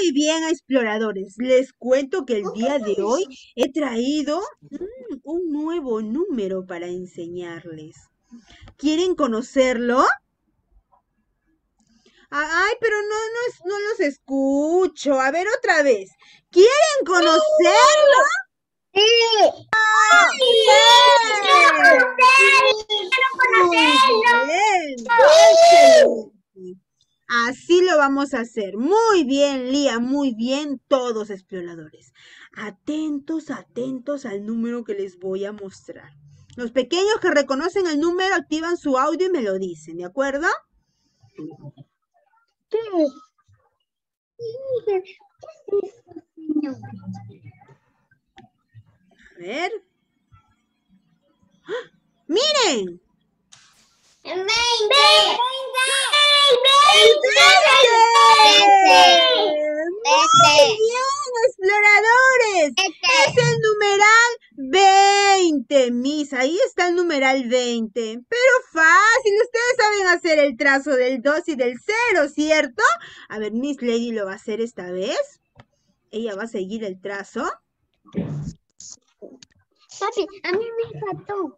Muy bien, exploradores. Les cuento que el día de hoy he traído un nuevo número para enseñarles. ¿Quieren conocerlo? Ay, pero no los escucho. A ver otra vez. ¿Quieren conocerlo? Sí. Muy bien. Excelente. Así lo vamos a hacer. Muy bien, Lía, muy bien, todos exploradores. Atentos, atentos al número que les voy a mostrar. Los pequeños que reconocen el número activan su audio y me lo dicen, ¿de acuerdo? A ver. ¡Ah! ¡Miren! ¡20! Muy bien, exploradores. Es el numeral 20, Miss. Ahí está el numeral 20. Pero fácil, ustedes saben hacer el trazo del 2 y del 0, ¿cierto? A ver, Miss Lady lo va a hacer esta vez. Ella va a seguir el trazo. Papi, a mí me faltó.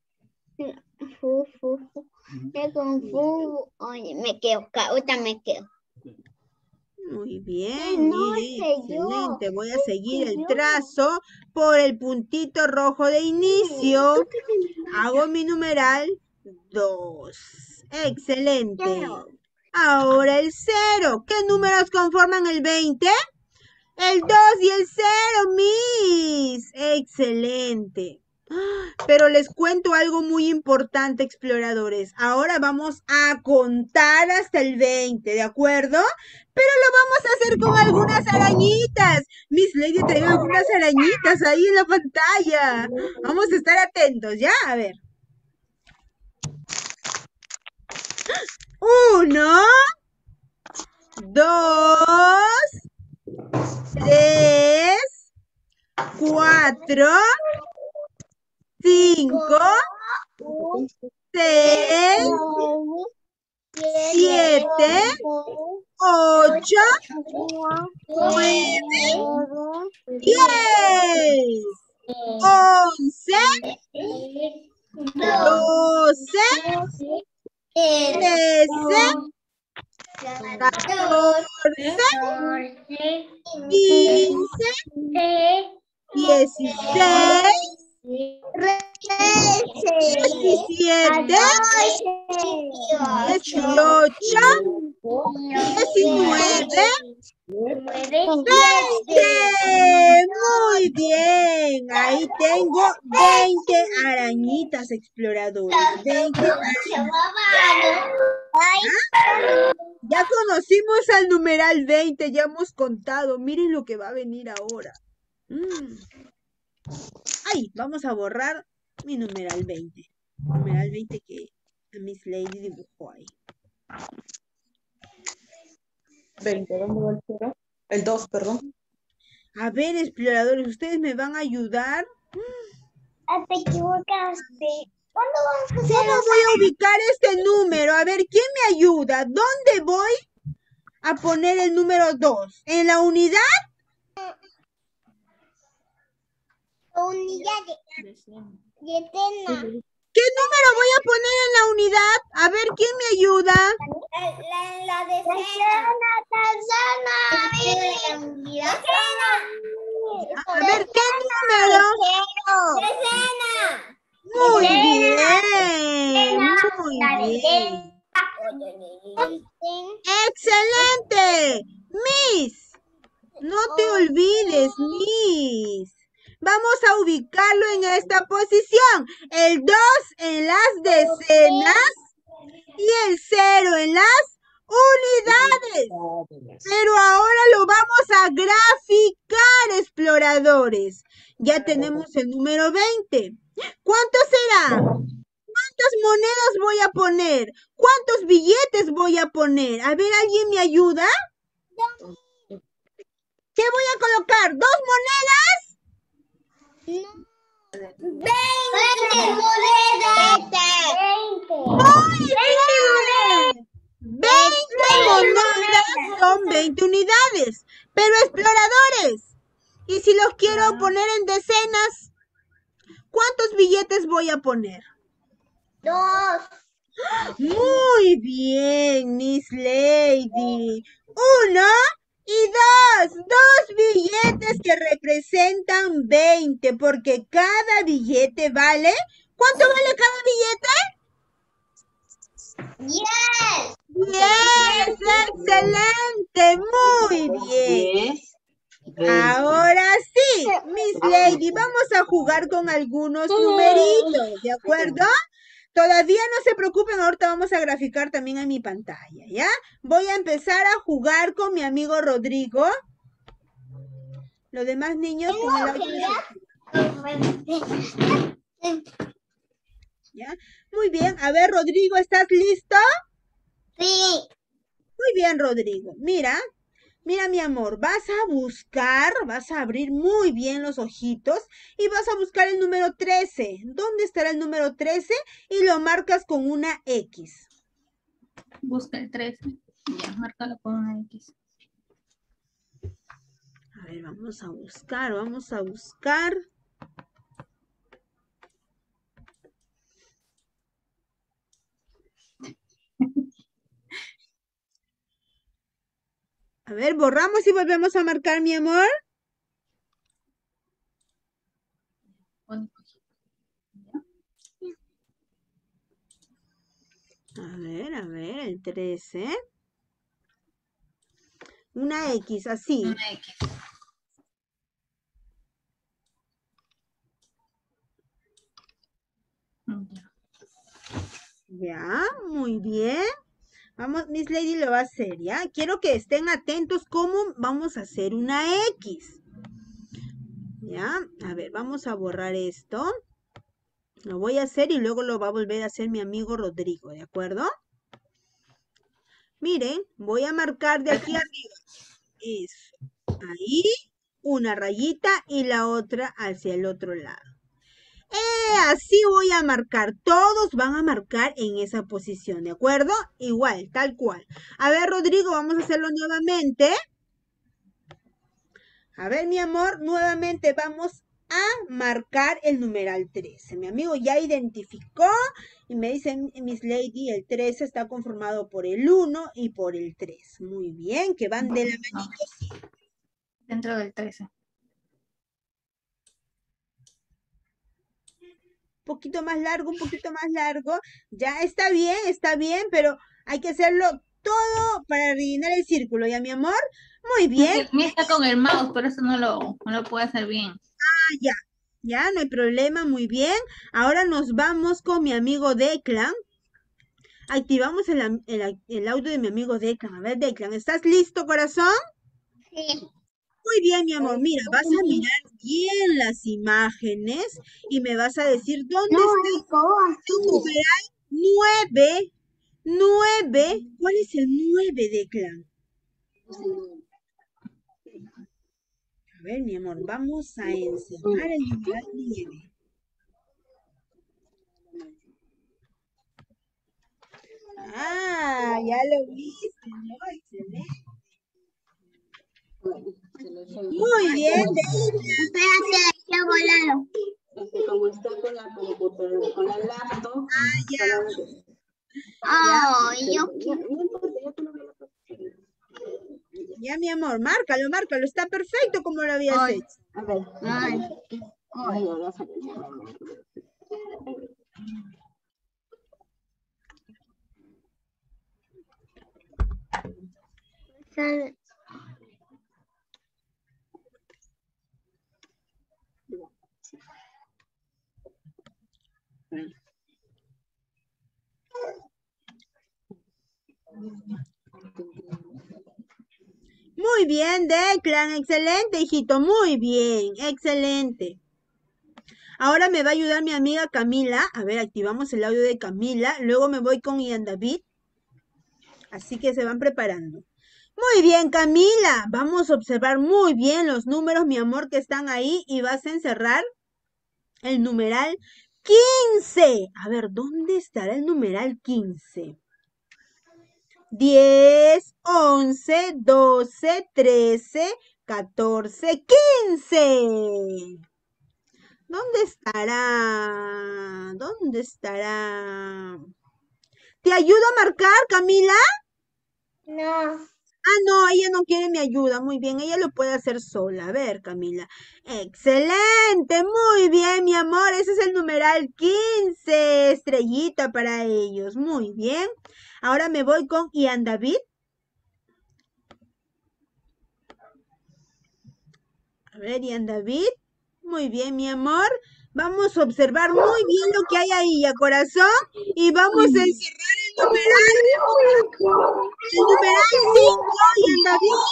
Me confundo. Oye, me quedo, ahorita me quedo. Muy bien, No miren, sé excelente. yo. Voy a seguir el trazo por el puntito rojo de inicio. Hago mi numeral 2. Excelente. Ahora el 0. ¿Qué números conforman el 20? El 2 y el 0, Miss. Excelente. Pero les cuento algo muy importante, exploradores. Ahora vamos a contar hasta el 20, ¿de acuerdo? Pero lo vamos a hacer con algunas arañitas. Miss Lady trae algunas arañitas ahí en la pantalla. Vamos a estar atentos, ¿ya? A ver. 1, 2, 3, 4, 5, 6, 7, 8, 9, 10, 11, 12, 13, 14, 15, 16, 17, 18, 19, 20. Muy bien. Ahí tengo 20 arañitas exploradoras. 20 arañitas. Ya conocimos al numeral 20, ya hemos contado. Miren lo que va a venir ahora. Ay, vamos a borrar mi numeral 20. Numeral 20 que Miss Lady dibujó ahí. 20, ¿dónde va el 0? El 2, perdón. A ver, exploradores, ¿ustedes me van a ayudar? Te equivocaste. ¿Cuándo vamos a hacer? ¿Cómo voy a ubicar este número? A ver, ¿quién me ayuda? ¿Dónde voy a poner el número 2? ¿En la unidad? Unidad de Tena. ¿Qué número voy a poner en la unidad? A ver, ¿quién me ayuda? La decena. A ver, ¿qué número? Decena. Muy bien, muy bien. ¡Excelente! Miss, no te olvides, Miss. Vamos a ubicarlo en esta posición. El 2 en las decenas y el 0 en las unidades. Pero ahora lo vamos a graficar, exploradores. Ya tenemos el número 20. ¿Cuánto será? ¿Cuántas monedas voy a poner? ¿Cuántos billetes voy a poner? A ver, ¿alguien me ayuda? ¿Qué voy a colocar? ¿2 monedas? 20 monedas. 20 monedas son 20 unidades. Pero exploradores, y si los quiero poner en decenas, ¿cuántos billetes voy a poner? 2. Muy bien, Miss Lady. 1 y 2. 2 billetes que representan 20, porque cada billete vale... ¿Cuánto vale cada billete? 10. 10, excelente, muy bien. 10. Ahora sí, Miss Lady, vamos a jugar con algunos numeritos, ¿de acuerdo? Todavía no se preocupen, ahorita vamos a graficar también en mi pantalla, ¿ya? Voy a empezar a jugar con mi amigo Rodrigo. Los demás niños con el audio de... ¿Ya? Muy bien, a ver, Rodrigo, ¿estás listo? Sí. Muy bien, Rodrigo. Mira, mi amor, vas a abrir muy bien los ojitos y vas a buscar el número 13. ¿Dónde estará el número 13? Y lo marcas con una X. Busca el 13. Ya, márcalo con una X. A ver, vamos a buscar. A ver, borramos y volvemos a marcar, mi amor. A ver, el 13. Una X, así. Una X. Ya, muy bien. Vamos, Miss Lady lo va a hacer, ¿ya? Quiero que estén atentos cómo vamos a hacer una X. ¿Ya? A ver, vamos a borrar esto. Lo voy a hacer y luego lo va a volver a hacer mi amigo Rodrigo, ¿de acuerdo? Miren, voy a marcar de aquí arriba. Eso. Ahí, una rayita y la otra hacia el otro lado. Así voy a marcar. Todos van a marcar en esa posición, ¿de acuerdo? Igual, tal cual. A ver, Rodrigo, vamos a hacerlo nuevamente. A ver, mi amor, nuevamente vamos a marcar el numeral 13. Mi amigo ya identificó y me dice, Miss Lady, el 13 está conformado por el 1 y por el 3. Muy bien, que van de la manito. Sí. Dentro del 13. Un poquito más largo. Ya está bien, pero hay que hacerlo todo para rellenar el círculo, ¿ya, mi amor? Muy bien. Me está con el mouse, por eso no lo puedo hacer bien. Ya, no hay problema, muy bien. Ahora nos vamos con mi amigo Declan. Activamos el audio de mi amigo Declan. A ver, Declan, ¿estás listo, corazón? Sí. Muy bien, mi amor. Mira, vas a mirar bien las imágenes y me vas a decir dónde está el numeral 9. 9. ¿Cuál es el 9, Declan? A ver, mi amor, vamos a encerrar el numeral 9. Ya lo viste, ¿no? Excelente. Muy bien, Espérate, ya volaron. Como está con la computadora, con la laptop. Yo Ya, mi amor, márcalo. Está perfecto como lo habías Ay. hecho. A ver. Muy bien, Declan, excelente, hijito, muy bien, excelente. Ahora me va a ayudar mi amiga Camila. A ver, activamos el audio de Camila. Luego me voy con Ian David. Así que se van preparando. Muy bien, Camila. Vamos a observar muy bien los números, mi amor, que están ahí. Y vas a encerrar el numeral 15. A ver, ¿dónde estará el numeral 15? 10, 11, 12, 13, 14, 15. ¿Dónde estará? ¿Dónde estará? ¿Te ayudo a marcar, Camila? No. Ah, no, ella no quiere mi ayuda. Muy bien, ella lo puede hacer sola. A ver, Camila. Excelente, muy bien, mi amor. Ese es el numeral 15. Estrellita para ellos. Muy bien. Ahora me voy con Ian David. A ver, Ian David. Muy bien, mi amor. Vamos a observar muy bien lo que hay ahí, ya corazón. Y vamos a encerrar el numeral 5, Ian David.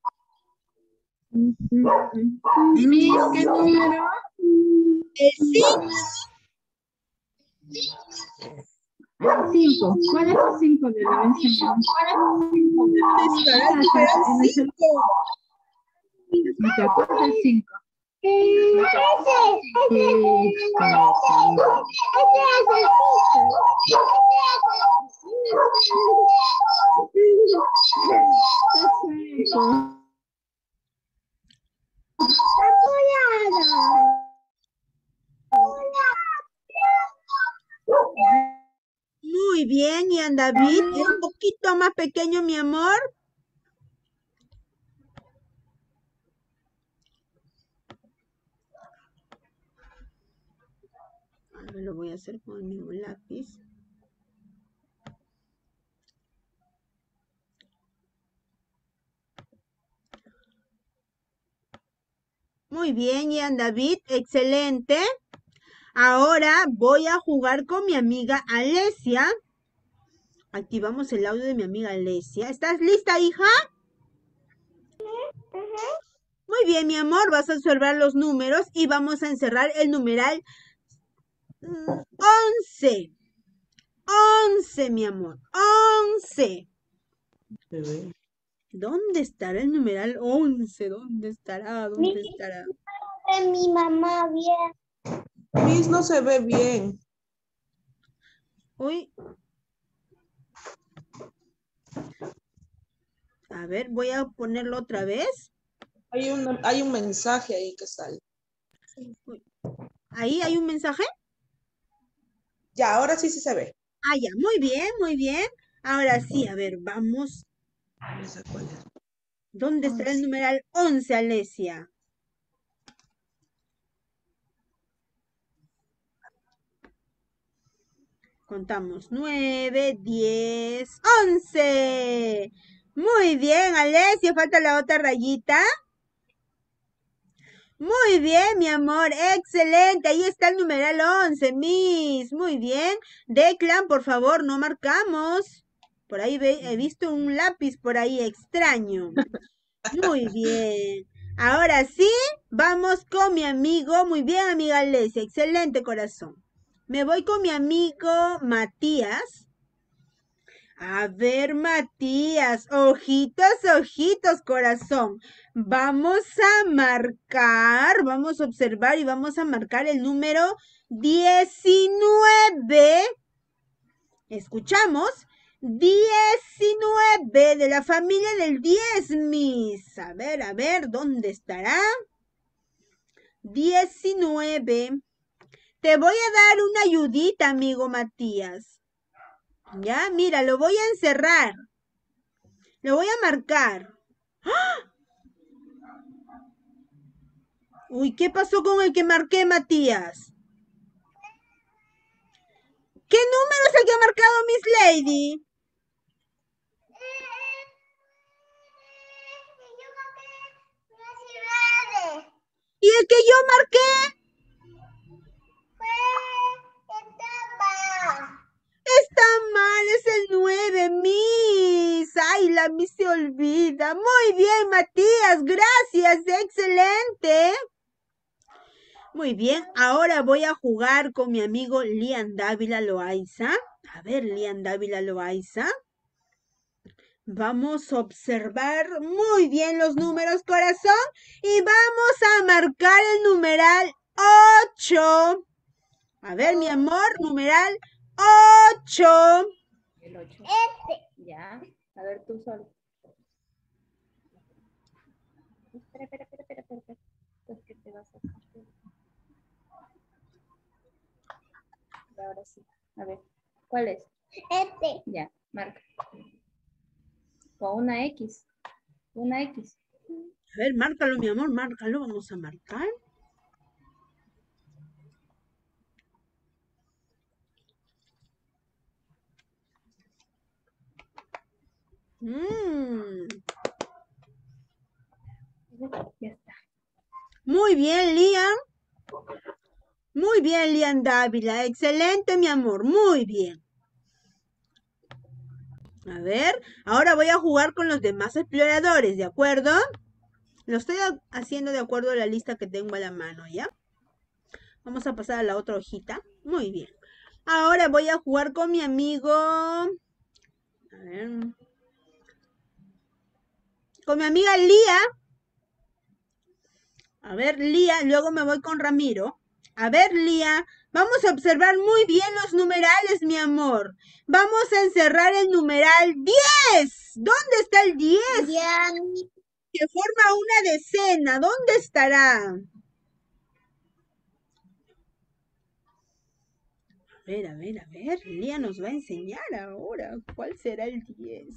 Miss, ¿qué número? El 5. 5. ¿Cuál es el 5 de la enseñanza? Estará el numeral 5. ¿Cuál es el 5? Muy bien, Ian David. Es un poquito más pequeño, mi amor. Ahora lo voy a hacer con el mismo lápiz. Muy bien, Ian David. Excelente. Ahora voy a jugar con mi amiga Alesia. Activamos el audio de mi amiga Alesia. ¿Estás lista, hija? Muy bien, mi amor. Vas a observar los números y vamos a encerrar el numeral 11. 11, mi amor. 11. Bebé. ¿Dónde estará el numeral 11? ¿Dónde estará? ¿Dónde estará? De mi mamá bien. Miss, no se ve bien. Uy. A ver, voy a ponerlo otra vez. Hay un mensaje ahí que sale. Uy. ¿Ahí hay un mensaje? Ya, ahora sí se ve. Ah, ya, muy bien, muy bien. Ahora sí, a ver, vamos. No sé cuál es. ¿Dónde estará el numeral 11, Alesia? Contamos 9, 10, 11. Muy bien, Alesia, falta la otra rayita. Muy bien, mi amor, excelente. Ahí está el numeral 11, Miss. Muy bien. Declan, por favor, no marcamos. Por ahí he visto un lápiz por ahí extraño. Muy bien. Ahora sí, vamos con mi amigo. Muy bien, amiga Alesia. Excelente, corazón. Me voy con mi amigo Matías. A ver, Matías, ojitos, ojitos, corazón. Vamos a marcar, vamos a observar y vamos a marcar el número 19. Escuchamos. 19 de la familia del 10, Miss. A ver, ¿dónde estará? 19. Te voy a dar una ayudita, amigo Matías. Ya, mira, lo voy a encerrar. Lo voy a marcar. Uy, ¿qué pasó con el que marqué, Matías? ¿Qué número es el que ha marcado Miss Lady? ¿Y el que yo marqué? Está mal, es el 9, Miss. Ay, la Miss se olvida. Muy bien, Matías, gracias, excelente. Muy bien, ahora voy a jugar con mi amigo Lian Dávila Loaiza. A ver, Lian Dávila Loaiza. Vamos a observar muy bien los números, corazón. Y vamos a marcar el numeral 8. A ver, mi amor, numeral 8. El 8. Este. Ya. A ver, tú solo. Espera. Pues que te vas a hacer. Ahora sí. A ver, ¿cuál es? Este. Ya, marca. Con una X. Una X. A ver, márcalo, mi amor, márcalo. Vamos a marcar. Ya está. Muy bien, Liam. Muy bien, Liam Dávila. Excelente, mi amor. Muy bien. A ver, ahora voy a jugar con los demás exploradores, ¿de acuerdo? Lo estoy haciendo de acuerdo a la lista que tengo a la mano, ¿ya? Vamos a pasar a la otra hojita. Muy bien. Ahora voy a jugar con mi amigo. A ver. Con mi amiga Lía. A ver, Lía, luego me voy con Ramiro. A ver, Lía, vamos a observar muy bien los numerales, mi amor. Vamos a encerrar el numeral 10. ¿Dónde está el 10? Ya. Que forma una decena. ¿Dónde estará? A ver. Lía nos va a enseñar ahora cuál será el 10.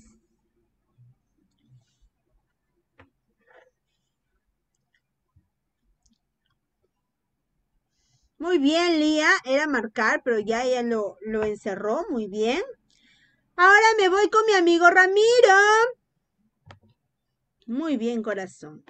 Muy bien, Lía. Era marcar, pero ya ella lo encerró. Muy bien. Ahora me voy con mi amigo Ramiro. Muy bien, corazón.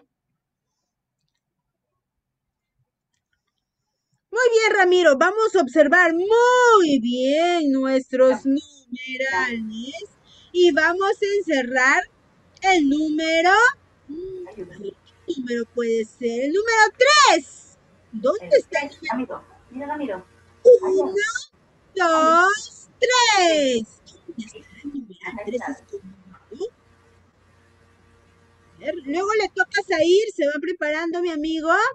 Muy bien, Ramiro. Vamos a observar muy bien nuestros numerales. Y vamos a encerrar el número. ¿Qué número puede ser? El número 3. ¿Dónde está el número? Mira, Ramiro. 1, 2, 3. ¿Dónde está el numeral 3 escondido? A ver, luego le toca a Zair. Se va preparando mi amigo. A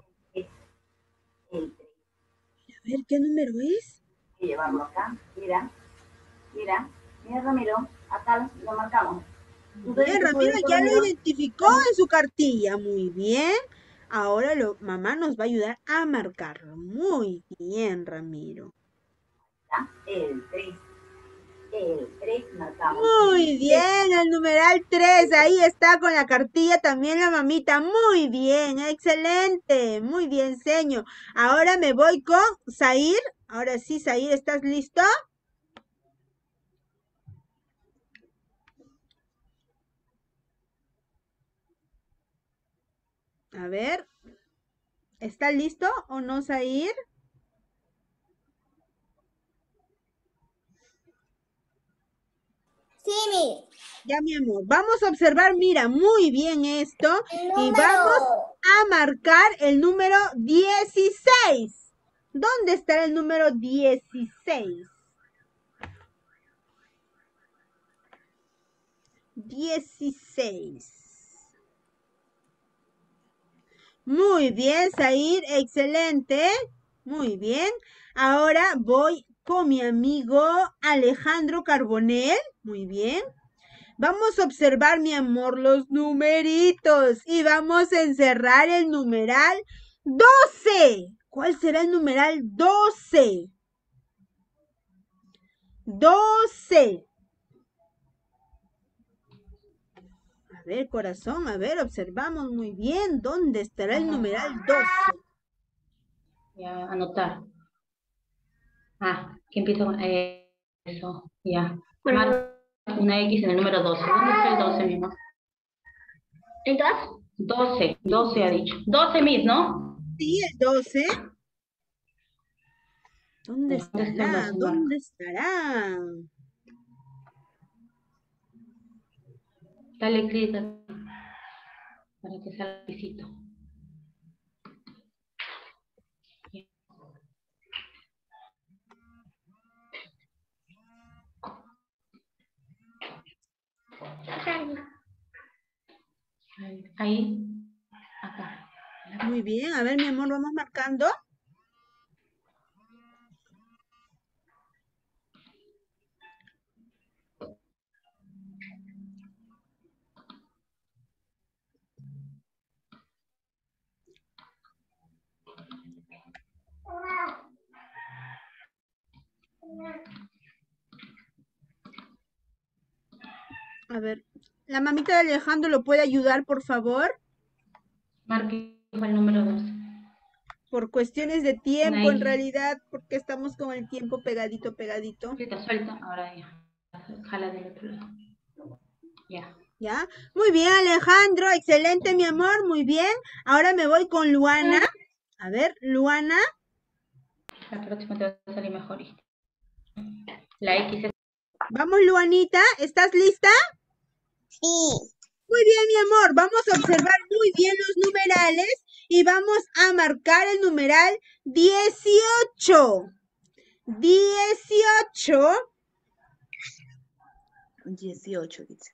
ver, ¿qué número es? Hay que llevarlo acá. Mira, Ramiro. Acá lo marcamos. Bien, Ramiro ya lo identificó en su cartilla. Muy bien. Ahora mamá nos va a ayudar a marcarlo. Muy bien, Ramiro. El 3. El 3 marcamos. Muy bien, el numeral 3. Ahí está con la cartilla también la mamita. Muy bien, excelente. Muy bien, señor. Ahora me voy con Zair. Ahora sí, Zair, ¿estás listo? A ver. ¿Está listo o no, Zair? Sí, mire. Ya, mi amor, vamos a observar, mira, muy bien esto. Y vamos a marcar el número 16. ¿Dónde estará el número 16? 16. Muy bien, Zair, excelente. Muy bien. Ahora voy con mi amigo Alejandro Carbonell. Muy bien. Vamos a observar, mi amor, los numeritos y vamos a encerrar el numeral 12. ¿Cuál será el numeral 12? 12. A ver, corazón, a ver, observamos muy bien dónde estará el numeral 12. Ya, anotar. ¿Quién empieza con eso? Ya. Marca una X en el número 12. ¿Dónde está el 12, mi amor? ¿El 2? 12 ha dicho. 12 mis, ¿no? Sí, el 12. ¿Dónde está el estará? 12, ¿Dónde estará? Dale clic para que salga el pisito. Ahí. Acá. Muy bien, a ver, mi amor, vamos marcando. A ver, la mamita de Alejandro lo puede ayudar, por favor. Marque el número 2. Por cuestiones de tiempo, Una en X. realidad, porque estamos con el tiempo pegadito. Suelta. Ahora ya. Jala del otro lado. Ya. ¿Ya? Muy bien, Alejandro. Excelente, mi amor. Muy bien. Ahora me voy con Luana. A ver, Luana. La próxima te va a salir mejor. La X es... Vamos, Luanita. ¿Estás lista? Sí. Muy bien, mi amor. Vamos a observar muy bien los numerales y vamos a marcar el numeral 18. 18. 18, dice.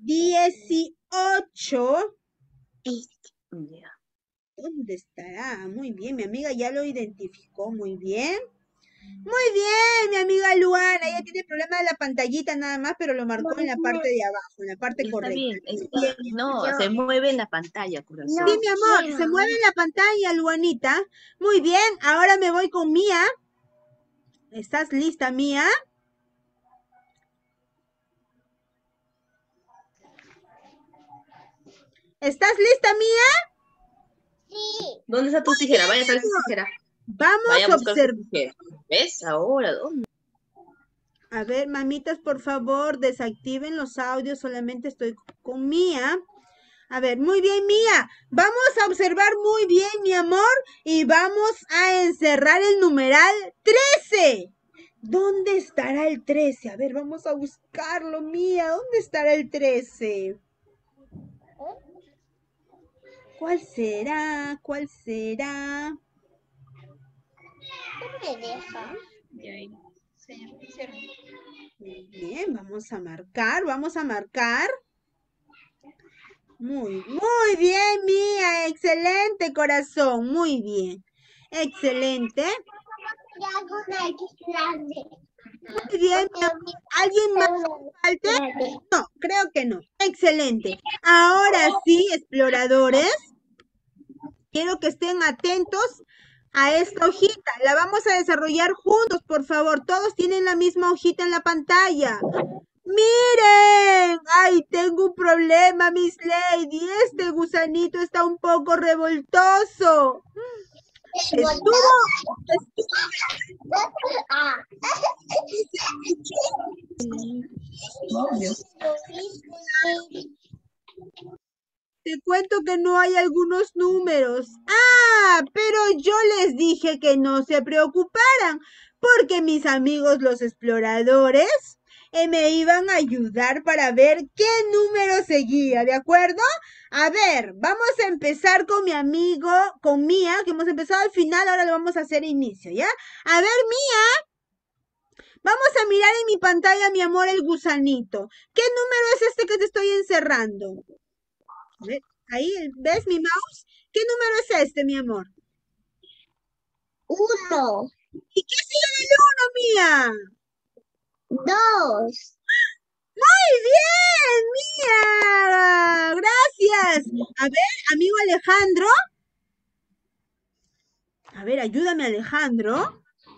18. Ya. ¿Dónde estará? Muy bien, mi amiga ya lo identificó. Muy bien. Muy bien, mi amiga Luana. Ella tiene problema de la pantallita nada más, pero lo marcó en la parte de abajo, en la parte Está correcta. bien, Muy bien, mi no, Yo- se mueve en la pantalla, corazón. Sí, mi amor, se mueve en la pantalla, Luanita. Muy bien, ahora me voy con Mía. ¿Estás lista, Mía? ¿Estás lista, Mía? Sí. ¿Dónde está tu tijera? Vaya a sacar su tijera. Vamos Vaya a a buscar su observar. tijera. ¿Ves? Ahora, ¿dónde? A ver, mamitas, por favor, desactiven los audios. Solamente estoy con Mía. A ver, muy bien, Mía. Vamos a observar muy bien, mi amor. Y vamos a encerrar el numeral 13. ¿Dónde estará el 13? A ver, vamos a buscarlo, Mía. ¿Dónde estará el 13? ¿Cuál será? ¿Cuál será? ¿Qué me deja? Y ahí, señor, cierra. Muy bien, vamos a marcar, vamos a marcar. Muy bien, Mía. Excelente, corazón. Muy bien. Excelente. Ya hago una X grande. Muy bien, mi amor. ¿Alguien más falte? Grande. No, creo que no. Excelente. Ahora sí, exploradores, quiero que estén atentos a esta hojita. La vamos a desarrollar juntos, por favor. Todos tienen la misma hojita en la pantalla. ¡Miren! ¡Ay, tengo un problema, Miss Lady! Este gusanito está un poco revoltoso. Estuvo... Ah. Te cuento que no hay algunos números. Ah, pero yo les dije que no se preocuparan, porque mis amigos los exploradores me iban a ayudar para ver qué número seguía, ¿de acuerdo? A ver, vamos a empezar con mi amigo, con Mía, que hemos empezado al final, ahora lo vamos a hacer inicio, ¿ya? A ver, Mía, vamos a mirar en mi pantalla, mi amor, el gusanito. ¿Qué número es este que te estoy encerrando? A ver, ahí, ¿ves mi mouse? ¿Qué número es este, mi amor? 1, ¿Y qué sigue del 1, Mía? 2. Muy bien, Mía. Gracias. A ver, amigo Alejandro. A ver, ayúdame, Alejandro.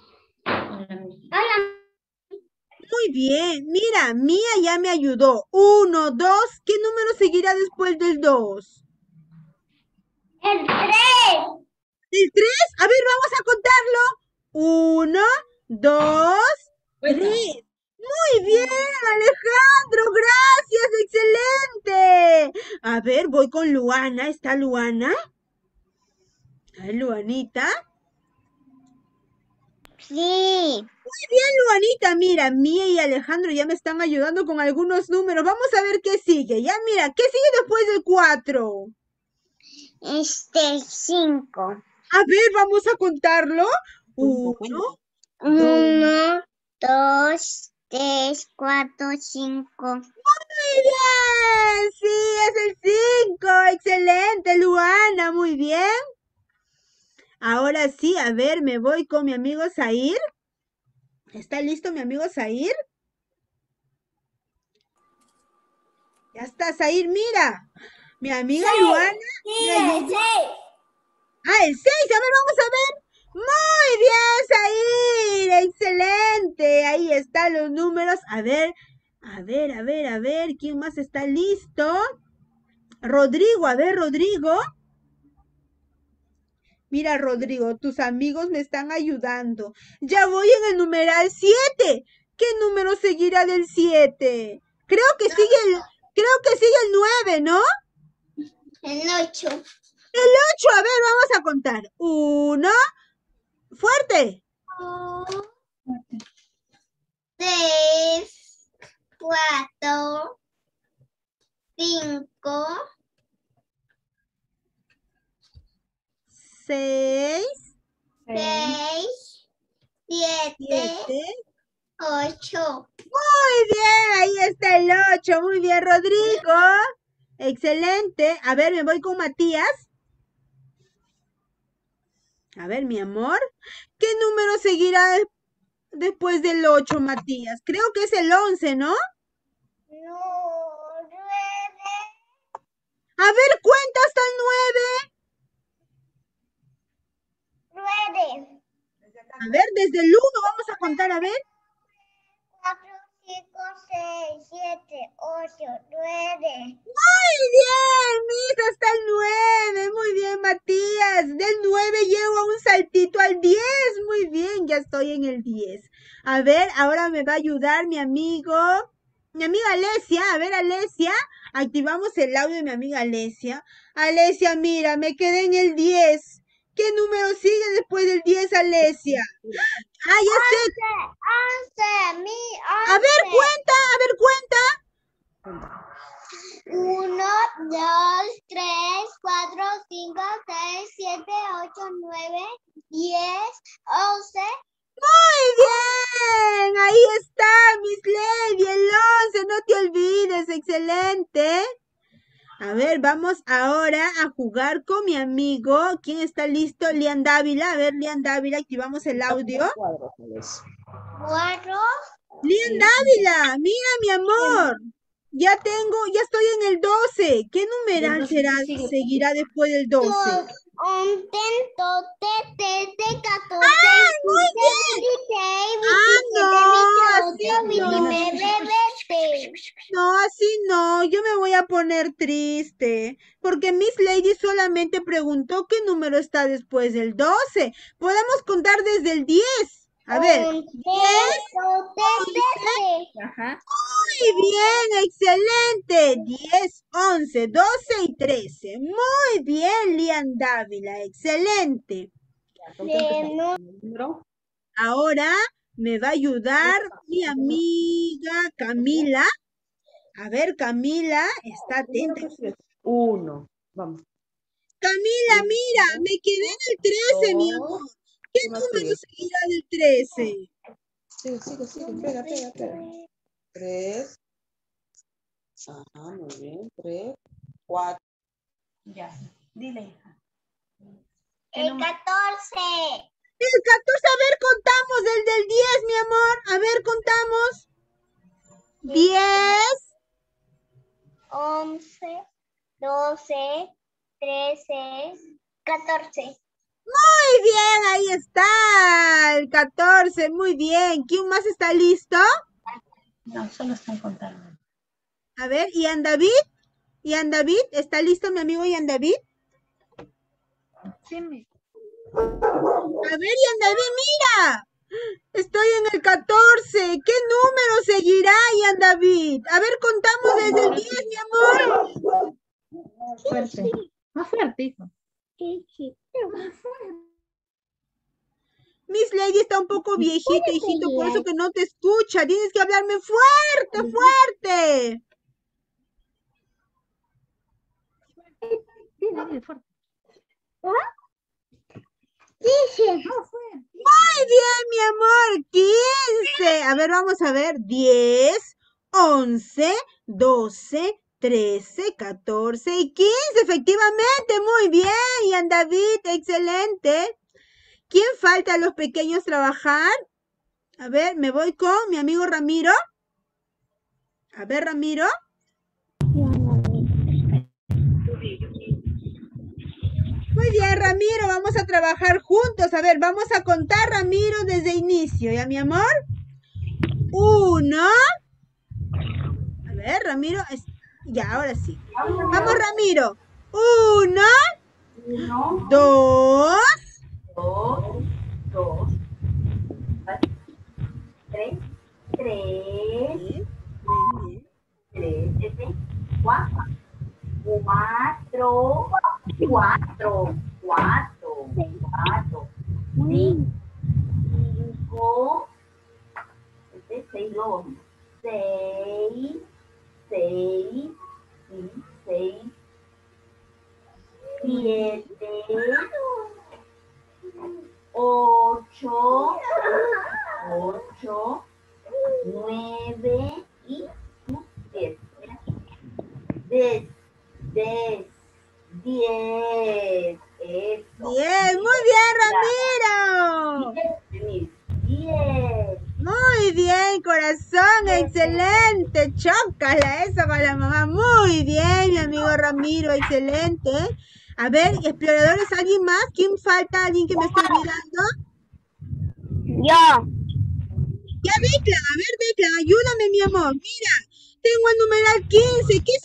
Hola. Muy bien. Mira, Mía ya me ayudó. 1, 2. ¿Qué número seguirá después del 2? El 3. ¿El 3? A ver, vamos a contarlo. 1, 2, 3. Muy bien, Alejandro, gracias, excelente. A ver, voy con Luana. ¿Está Luana? A ver, Luanita. Sí. Muy bien, Luanita. Mira, Mía y Alejandro ya me están ayudando con algunos números. Vamos a ver qué sigue. Ya, mira, ¿qué sigue después del 4? 5. A ver, vamos a contarlo. Cuenta. 1, 2, 3, 4, 5. Muy bien, sí, es el 5. Excelente, Luana, muy bien. Ahora sí, a ver, me voy con mi amigo Zair. ¿Está listo mi amigo Zair? Ya está, Zair, mira. Mi amiga Luana. Sí, el 6. Ah, el 6, a ver, vamos a ver. Muy bien, Zair, excelente. Ahí están los números. A A ver, ¿quién más está listo? Rodrigo, a ver, Rodrigo. Mira, Rodrigo, tus amigos me están ayudando. Ya voy en el numeral 7. ¿Qué número seguirá del 7? Creo que sigue el 9, ¿no? El 8. El 8, a ver, vamos a contar. 1, fuerte. 3, 4, 5, 6, 6, 7, 7. 8. Muy bien, ahí está el 8. Muy bien, Rodrigo. Excelente. A ver, me voy con Matías. A ver, mi amor. ¿Qué número seguirá después del 8, Matías? Creo que es el 11, ¿no? No, 9. A ver, cuenta hasta el 9. 9. A ver, desde el 1 vamos a contar, a ver. 4, 5, 6, 7, 8, 9. Muy bien, Miss, hasta el 9. Muy bien, Matías. Del 9 llego a un saltito al 10. Muy bien, ya estoy en el 10. A ver, ahora me va a ayudar mi amiga Alesia. A ver, Alesia, activamos el audio de mi amiga Alesia. Alesia, mira, me quedé en el 10. ¿Qué número sigue después del 10, Alesia? Ah, ya sé. 11. A ver, cuenta. 1, 2, 3, 4, 5, 6, 7, 8, 9, 10, 11. Muy bien, ahí está, Miss Lady, el 11, no te olvides, excelente. A ver, vamos ahora a jugar con mi amigo. ¿Quién está listo? Lian Dávila. A ver, Lian Dávila, activamos el audio. 4. Lian Dávila, mira mi amor. Ya estoy en el 12. ¿Qué numeral seguirá después del 12? 11, 12, 13, 14, ¡ay, muy 15, 16, 27, 28, 29, 20. No, así no, yo me voy a poner triste, porque Miss Lady solamente preguntó qué número está después del 12. Podemos contar desde el 10. A ver, 10, 11. Ajá. Muy bien, excelente. 10, 11, 12 y 13. Muy bien, Lian Dávila, excelente. Número. Ahora me va a ayudar mi amiga Camila. A ver, Camila, está atenta. 1. Vamos. Camila, mira, me quedé en el 13, mi amor. ¿Qué número seguirá del 13? Sigue. Pega. 3. Ajá, muy bien. 3, 4. Ya, dile, hija. El 14. El 14, a ver, contamos del 10, mi amor. A ver, contamos. 10, 11, 12, 13, 14. Muy bien, ahí está. El 14, muy bien. ¿Quién más está listo? No, solo están contando. A ver, ¿Ian David? ¿Ian David? ¿Está listo mi amigo Ian David? Sí, A ver, Ian David, mira. Estoy en el 14. ¿Qué número seguirá, Ian David? A ver, contamos desde el 10, mi amor. fuerte. Más fuerte, hijo. Miss Lady está un poco viejita, hijito, por eso que no te escucha. Tienes que hablarme fuerte, fuerte. Dile, fuerte. Muy bien, mi amor. 15. A ver, vamos a ver. 10, 11, 12, 13, 14 y 15. Efectivamente, muy bien. Ian David, excelente. ¿Quién falta a los pequeños trabajar? A ver, me voy con mi amigo Ramiro. A ver, Ramiro. Muy bien, Ramiro, vamos a trabajar juntos. A ver, vamos a contar, Ramiro, desde inicio. ¿Ya, mi amor? 1, ver, Ramiro. Ya, ahora sí. Vamos, Ramiro. 1, 2, 3, muy bien. 4, 5, 6 globos, 6, 7, 8, 9 y 10. 10. Eso. Bien, muy bien, Ramiro. 10. Muy bien, corazón, excelente. Chócala eso con la mamá. Muy bien, mi amigo Ramiro, excelente. A ver, exploradores, ¿alguien más? ¿Quién falta? ¿Alguien que me esté olvidando? Yo. Ya, Declan, a ver, Declan, ayúdame, mi amor. Mira, tengo el numeral 15. ¿Qué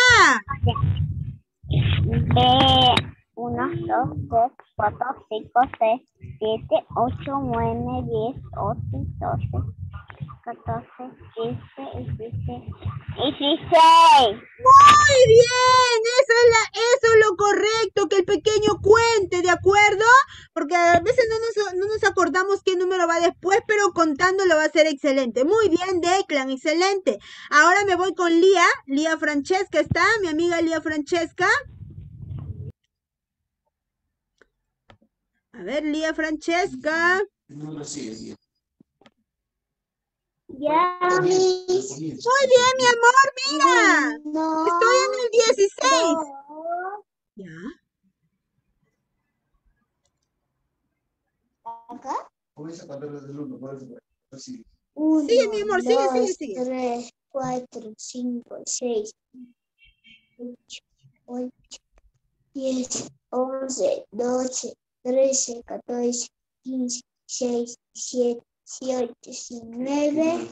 seguirá? 1, 2, 3, 4, 5, 6, 7, 8, 9, 10, 11, 12, 14, 15, 16. Muy bien, eso es lo correcto, que el pequeño cuente, ¿de acuerdo? Porque a veces no nos acordamos qué número va después, pero contándolo va a ser excelente. Muy bien, Declan, excelente. Ahora me voy con Lía Francesca, ¿está? Mi amiga Lía Francesca. A ver, Lía Francesca. Ya, Muy bien, mi amor, mira. Estoy en el 16. ¿Ya? ¿Acá? Sigue, mi amor, sigue. 3, 4, 5, 6, 8, 10, 11, 12, 13, 14, 15, 16, 17, 18, 19,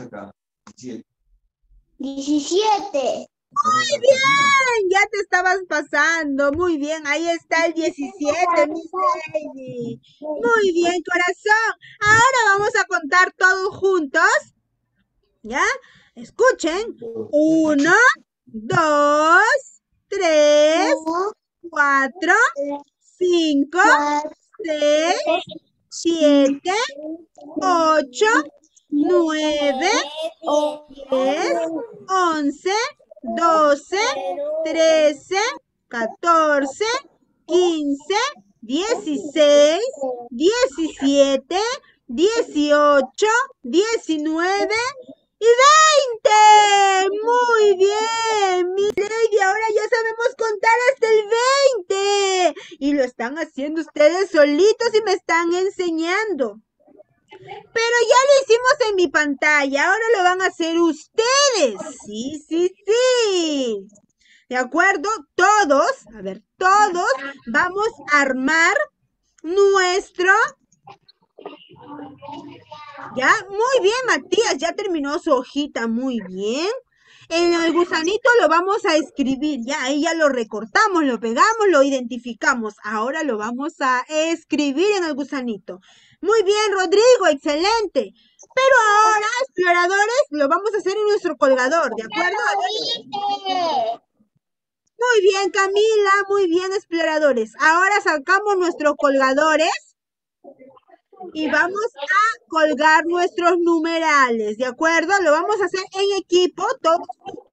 17. Muy bien, ya te estabas pasando, muy bien, ahí está el 17, Miss Lady. Muy bien, corazón. Ahora vamos a contar todos juntos, ¿ya? Escuchen. 1, 2, 3, 4, 5, 6, 7, 8, 9, 10, 11, 12, 13, 14, 15, 16, 17, 18, 19 y 20. Muy bien, mi lady. Ahora ya sabemos contar hasta el 20. Y lo están haciendo ustedes solitos y me están enseñando. Pero ya lo hicimos en mi pantalla, ahora lo van a hacer ustedes. Sí. ¿De acuerdo? Todos vamos a armar nuestro... ¿Ya? Muy bien, Matías, ya terminó su hojita, muy bien. En el gusanito lo vamos a escribir, ya, ahí ya lo recortamos, lo pegamos, lo identificamos. Ahora lo vamos a escribir en el gusanito. Muy bien, Rodrigo, excelente. Pero ahora, exploradores, lo vamos a hacer en nuestro colgador, ¿de acuerdo? Muy bien, Camila, muy bien, exploradores. Ahora sacamos nuestros colgadores y vamos a colgar nuestros numerales, ¿de acuerdo? Lo vamos a hacer en equipo, todos.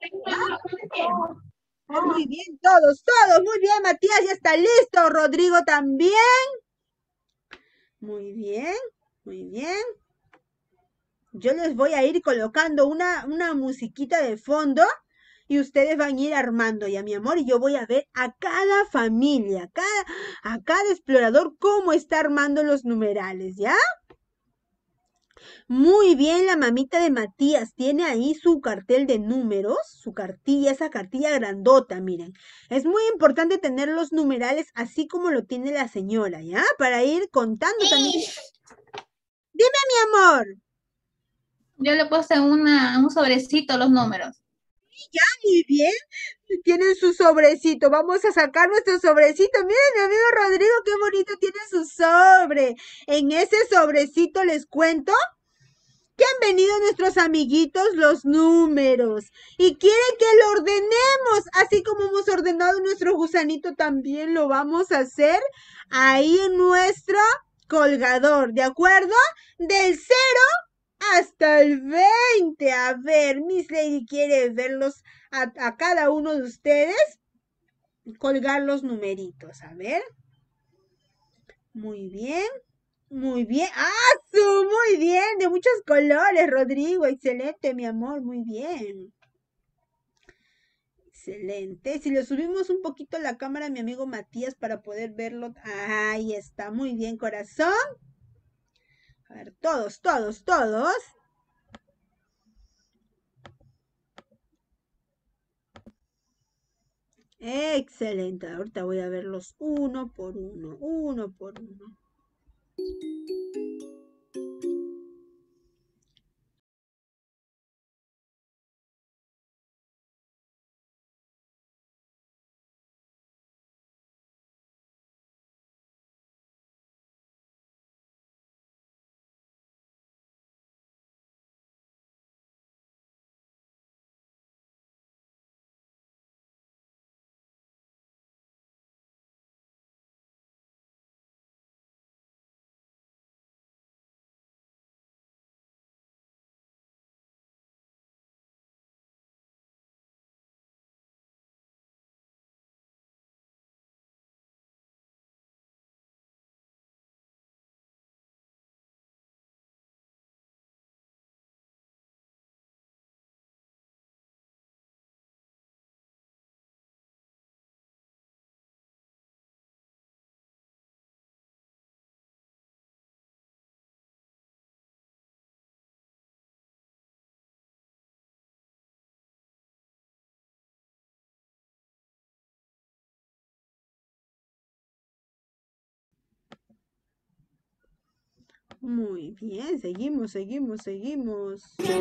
Muy bien, todos. Muy bien, Matías ya está listo. Rodrigo también. Muy bien. Yo les voy a ir colocando una musiquita de fondo y ustedes van a ir armando ya, mi amor. Y yo voy a ver a cada familia, a cada explorador cómo está armando los numerales, ¿ya? Muy bien, la mamita de Matías tiene ahí su cartel de números, su cartilla, esa cartilla grandota, miren. Es muy importante tener los numerales así como lo tiene la señora, ¿ya? Para ir contando también. Dime, mi amor. Yo le puse un sobrecito los números. Ya, muy bien. Tienen su sobrecito. Vamos a sacar nuestro sobrecito. Miren, mi amigo Rodrigo, qué bonito tiene su sobre. En ese sobrecito les cuento que han venido nuestros amiguitos los números y quieren que lo ordenemos, así como hemos ordenado nuestro gusanito, también lo vamos a hacer ahí en nuestro colgador, ¿de acuerdo? Del 0 hasta el 20. A ver, Miss Lady quiere verlos a cada uno de ustedes, colgar los numeritos, a ver. Muy bien. Muy bien. ¡Ah, muy bien! De muchos colores, Rodrigo. Excelente, mi amor. Muy bien. Excelente. Si le subimos un poquito la cámara a mi amigo Matías para poder verlo. Ahí está. Muy bien, corazón. A ver, todos, todos, todos. Excelente. Ahorita voy a verlos uno por uno. Uno por uno. Muy bien, seguimos, seguimos, seguimos.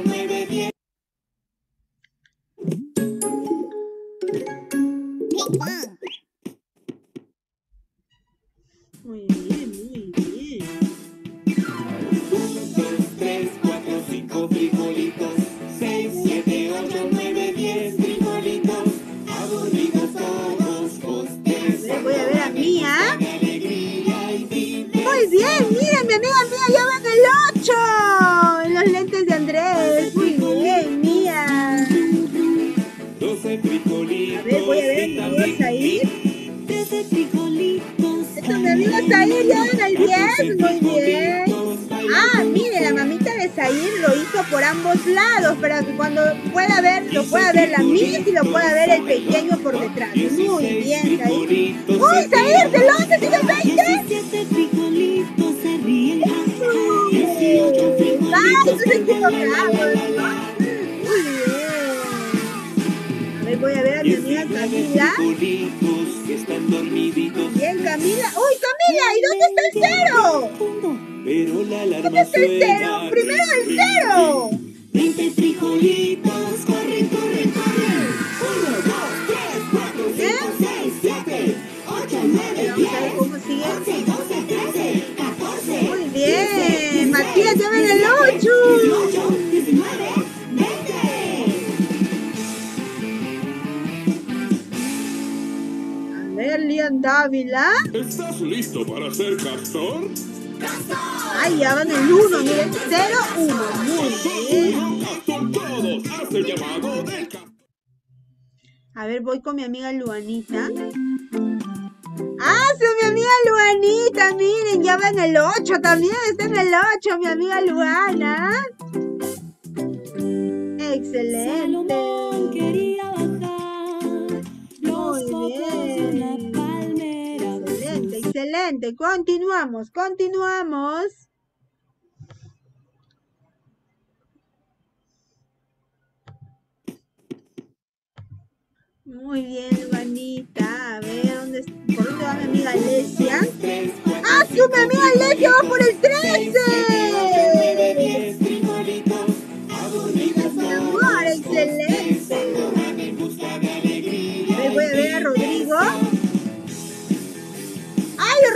Muy bien, muy bien. 1, 2, 3, 4, 5 frijolitos. 6, 7, 8, 9, 10 frijolitos. Aburridos todos ustedes. Voy a ver a Mía. Muy bien, miren, mi amiga Mía ya va en el 8. En los lentes de Andrés. Muy bien, Mía. 12 frijolitos. A ver, voy a ver a mi amigo Zahir. Mi amigo Zahir ya en el 10. Muy bien. Ah, mire, la mamita de Zahir lo hizo por ambos lados, para que cuando pueda ver, lo pueda ver la Miss y lo pueda ver el pequeño por detrás. Muy bien, Zahir. ¡Uy, Zahir, del 11 sigue el 20! ¡Ay, se equivocamos! Muy bien. A ver, voy a ver a mi amiga Camila. Bien, Camila. ¡Uy, Camila! ¿Y dónde está el 0? ¿Dónde está el 0? ¡Primero el 0! 20 frijolitos, corren, corren, corren. 1, 2, 3, 4, 5, 6, 7, 8, 9, 10, 11, 12, 13, 14. Muy bien. Matías ya va en el 8. 18, 19, 20. A ver, Lian Dávila. ¿Estás listo para ser castor? Ay, ya van el 1, miren, 0, 1. Muy bien. A ver, voy con mi amiga Luanita. ¡Ah, sí, mi amiga Luanita! Miren, ya va en el 8 también. Está en el 8, mi amiga Luana. Excelente. Muy bien. Excelente, excelente. Continuamos, continuamos. Muy bien, Luanita. A ver, ¿por dónde va mi amiga Alesia? ¡Ah, sí, mi amiga Alesia va por el 13! Mi amor, excelente.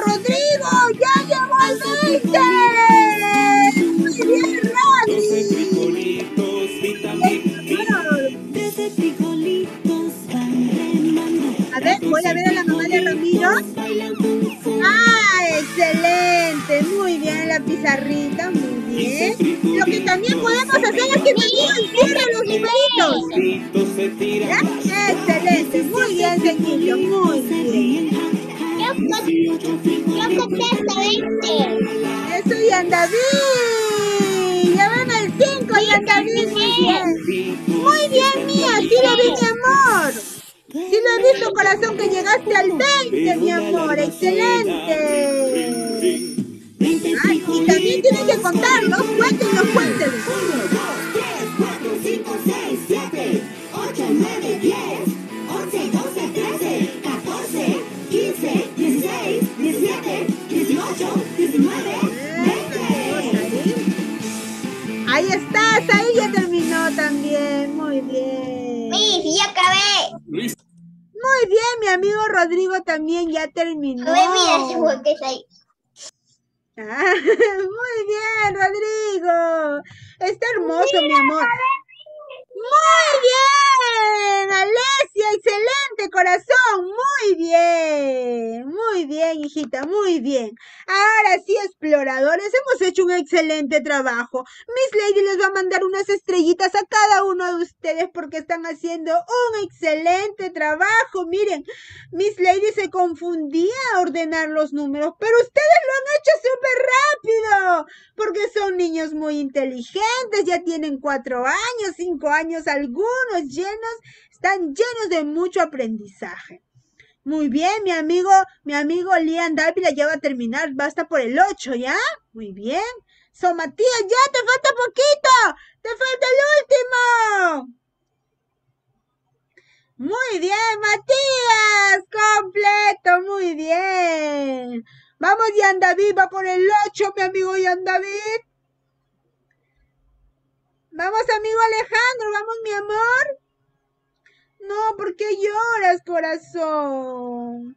Rodrigo, ya llegó el 20. Muy bien, Rodri. 12 frijolitos, vitamina. 13 frijolitos van remando. A ver, voy a ver a la mamá de Ramiro. ¡Ah, excelente! Muy bien la pizarrita, muy bien. Lo que también podemos hacer es que Ramiro encierre los numeritos. ¿Ya? Excelente, muy bien, Señorito, muy bien. Yo contesto 20. Eso, Yandavid. Ya ven el 5, Yandavid, muy bien. Muy bien, Mía, sí lo vi, mi amor. Sí lo he visto, corazón, que llegaste al 20, mi amor. Excelente. Ah, y también tienen que contarlos. Cuéntenlos, cuéntenlos. 1, 2, 3, 4, 5, 6, 7, 8, 9, 10, 11, 12, 13, 14, 15, 16, 17, 18, 19, 20. Ahí estás, ahí ya terminó también. Muy bien. Sí, ya acabé. Muy bien, mi amigo Rodrigo también ya terminó. Mira, se fue que ahí. Ah, muy bien, Rodrigo. Está hermoso, mi amor. Muy bien, Alesia, excelente, corazón. Muy bien, hijita, muy bien. Ahora sí, exploradores, hemos hecho un excelente trabajo. Miss Lady les va a mandar unas estrellitas a cada uno de ustedes porque están haciendo un excelente trabajo. Miren, Miss Lady se confundía a ordenar los números, pero ustedes lo han hecho súper rápido porque son niños muy inteligentes, ya tienen 4 años, 5 años algunos, están llenos de mucho aprendizaje. Muy bien, mi amigo Lian Dávila ya va a terminar, basta por el 8, ¿ya? Muy bien. So, Matías, ya te falta poquito, te falta el último. Muy bien, Matías, completo, muy bien. Vamos, Yan David, va por el 8, mi amigo Yan David. Vamos, amigo Alejandro, vamos, mi amor. No, ¿por qué lloras, corazón?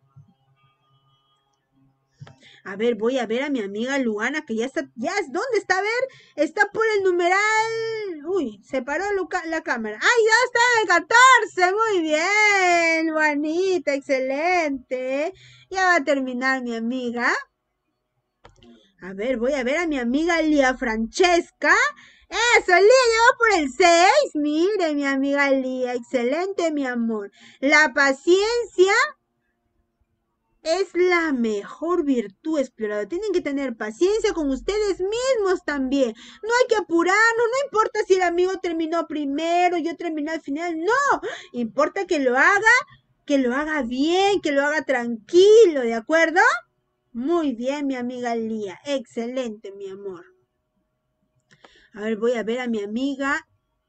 A ver, voy a ver a mi amiga Luana, que ya está, ¿dónde está? A ver, está por el numeral, uy, se paró la cámara. ¡Ay, ya está en el 14! Muy bien, Luanita, excelente. Ya va a terminar mi amiga. A ver, voy a ver a mi amiga Lía Francesca. Eso, Lía, ya va por el 6. Mire, mi amiga Lía, excelente, mi amor. La paciencia es la mejor virtud, explorador. Tienen que tener paciencia con ustedes mismos también. No hay que apurarnos, no importa si el amigo terminó primero, yo terminé al final. No, importa que lo haga bien, que lo haga tranquilo, ¿de acuerdo? Muy bien, mi amiga Lía. Excelente, mi amor. A ver, voy a ver a mi amiga.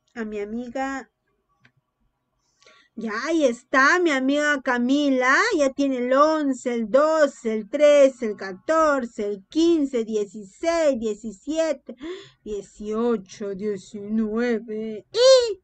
Ya, ahí está mi amiga Camila. Ya tiene el 11, el 12, el 13, el 14, el 15, 16, 17, 18, 19. ¿Y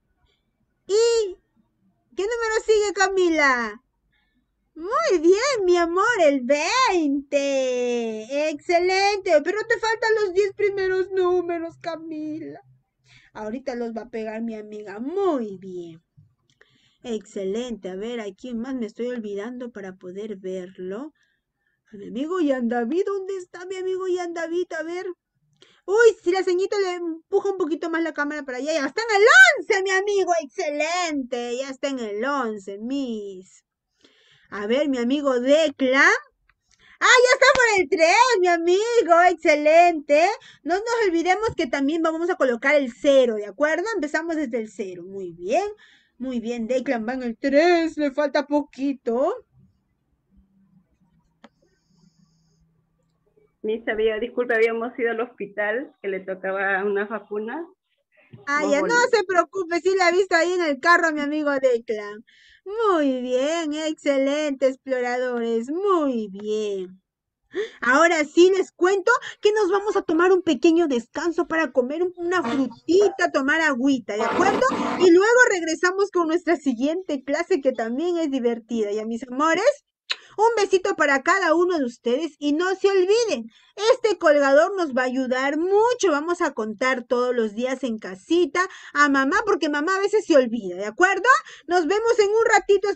qué número sigue, Camila? Muy bien, mi amor, el 20. Excelente, pero te faltan los 10 primeros números, Camila. Ahorita los va a pegar mi amiga. Muy bien. Excelente. A ver, ¿a quién más me estoy olvidando para poder verlo? A mi amigo Yandavid. ¿Dónde está mi amigo Yandavid? A ver. Uy, si la ceñita le empuja un poquito más la cámara para allá. Ya está en el 11, mi amigo. Excelente. Ya está en el 11, Miss. A ver, mi amigo Declan. Ah, ya está por el 3, mi amigo. Excelente. No nos olvidemos que también vamos a colocar el 0, ¿de acuerdo? Empezamos desde el 0. Muy bien. Muy bien, Declan va en el 3. Le falta poquito. Disculpe, habíamos ido al hospital que le tocaba unas vacunas. Ah, ya no se preocupe, sí la he visto ahí en el carro, mi amigo Declan. Muy bien, excelente, exploradores, muy bien. Ahora sí les cuento que nos vamos a tomar un pequeño descanso para comer una frutita, tomar agüita, ¿de acuerdo? Y luego regresamos con nuestra siguiente clase que también es divertida. ¿Ya, mis amores? Un besito para cada uno de ustedes y no se olviden, este colgador nos va a ayudar mucho. Vamos a contar todos los días en casita a mamá porque mamá a veces se olvida, ¿de acuerdo? Nos vemos en un ratito.